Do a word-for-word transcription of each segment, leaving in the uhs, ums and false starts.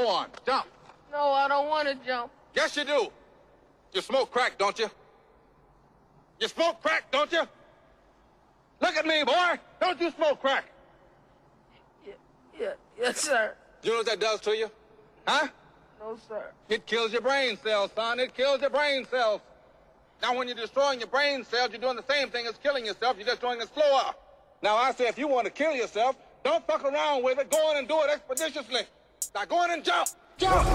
Go on, jump. No, I don't want to jump. Yes, you do. You smoke crack, don't you? You smoke crack, don't you? Look at me, boy. Don't you smoke crack? Yeah, yeah, yes, sir. You know what that does to you? Huh? No, sir. It kills your brain cells, son. It kills your brain cells. Now, when you're destroying your brain cells, you're doing the same thing as killing yourself. You're just doing it slower. Now, I say if you want to kill yourself, don't fuck around with it. Go on and do it expeditiously. Now, go on and jump. Jump.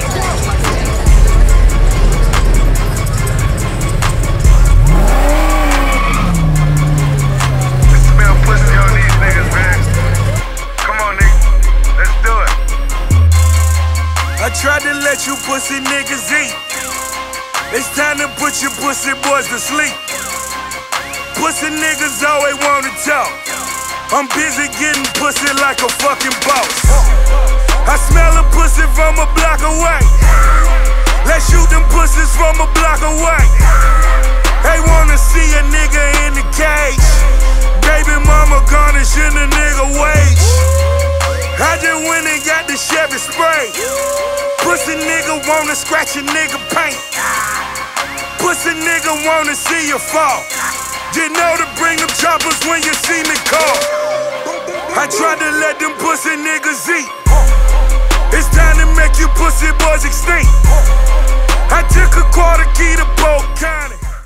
I tried to let you pussy niggas eat. It's time to put your pussy boys to sleep. Pussy niggas always wanna talk. I'm busy getting pussy like a fucking boss. I smell a pussy from a block away. Let's shoot them pussies from a block away. They wanna see a nigga in the cage. Baby mama garnishing a nigga wage. I just went and got the Chevy spray. Pussy nigga wanna scratch a nigga paint. Pussy nigga wanna see you fall. You know to bring them choppers when you see me call. I tried to let them pussy niggas eat. It's time to make you pussy boys extinct. I took a quarter key to Polk County.